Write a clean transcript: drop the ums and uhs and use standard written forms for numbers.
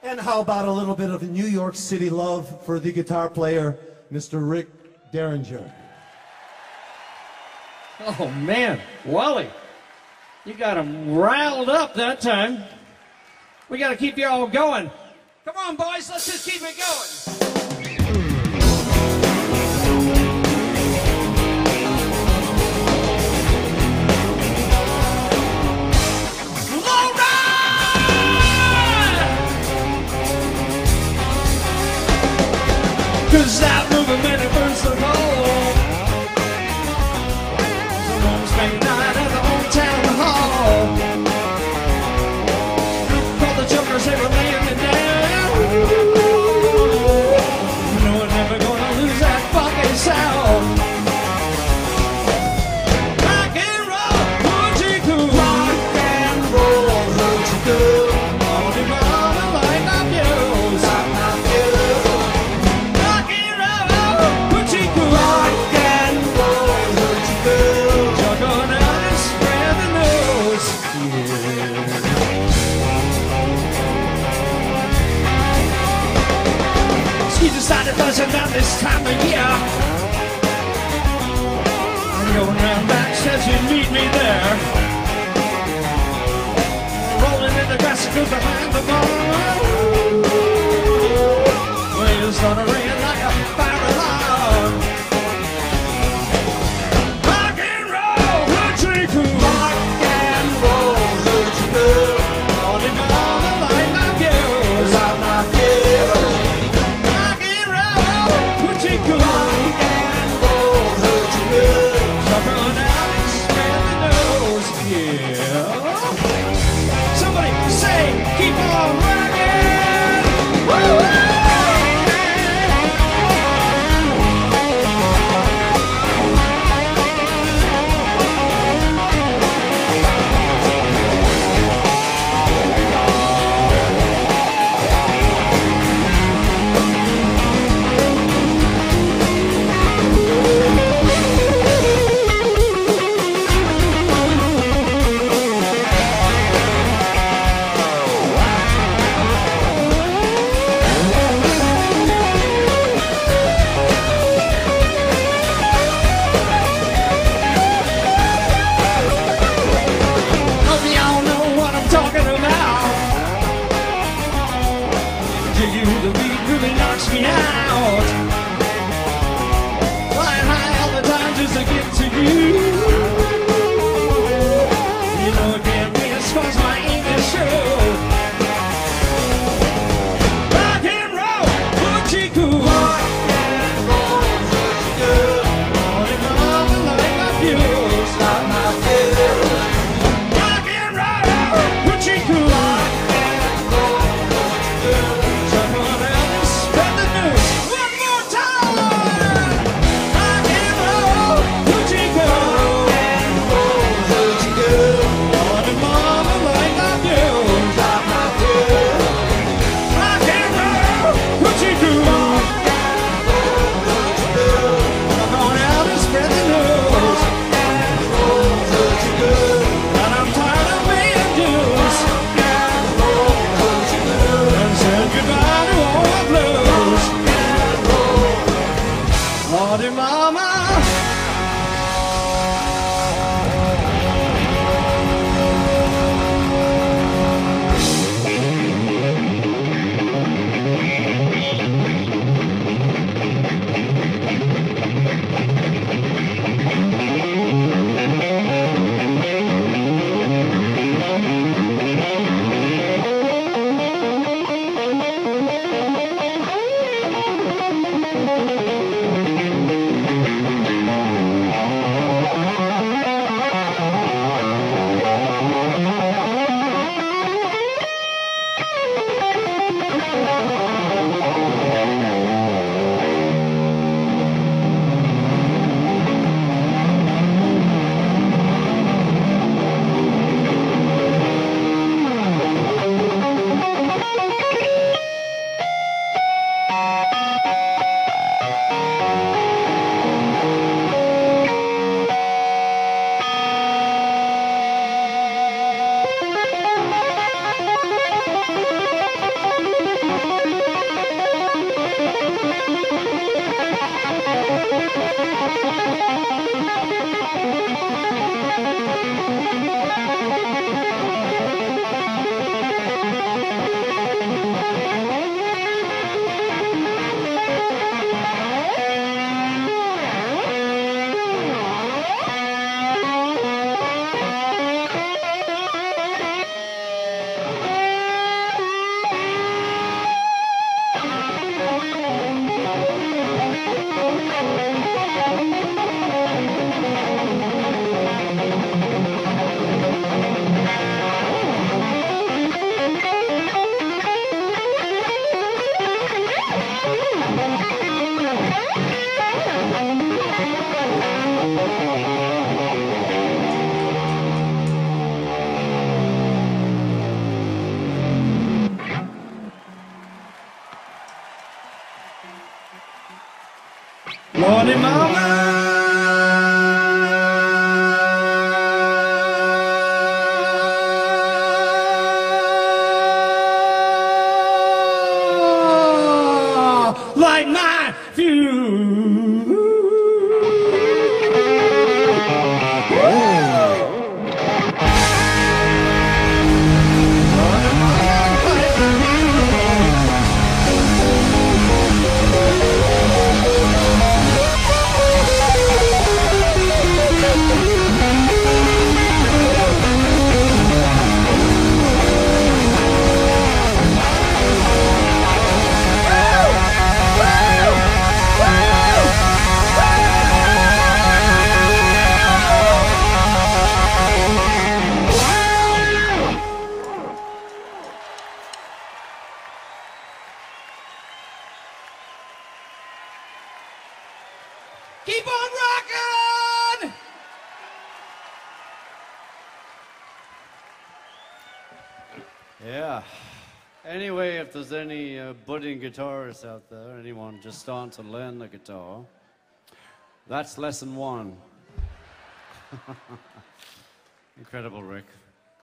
And how about a little bit of New York City love for the guitar player, Mr. Rick Derringer. Oh, man. Wally, you got him riled up that time. We got to keep you all going. Come on, boys, let's just keep it going. Cause that movement it burns the hole. So long spring night at the old town hall. Call the jokers, they were laying me down. You know we're never gonna lose that fucking sound. Rock and roll, Hoochie Koo. Rock and roll, Hoochie Koo. All the mama light up views. Light up views. Decided buzzing about this time of year. I'm going round back, says you meet me there. Rolling in the grass, it goes behind the bar. Waves on a rain like a fire alarm. Rock and roll, Hoochie Koo. Rock and roll, Hoochie Koo. All in all, the light my views. Light my views. Somebody say, keep on rocking! Woo! Lordy Mama. Light my fuse. Keep on rocking! Yeah. Anyway, if there's any budding guitarists out there, anyone just starting to learn the guitar, that's lesson 1. Incredible, Rick.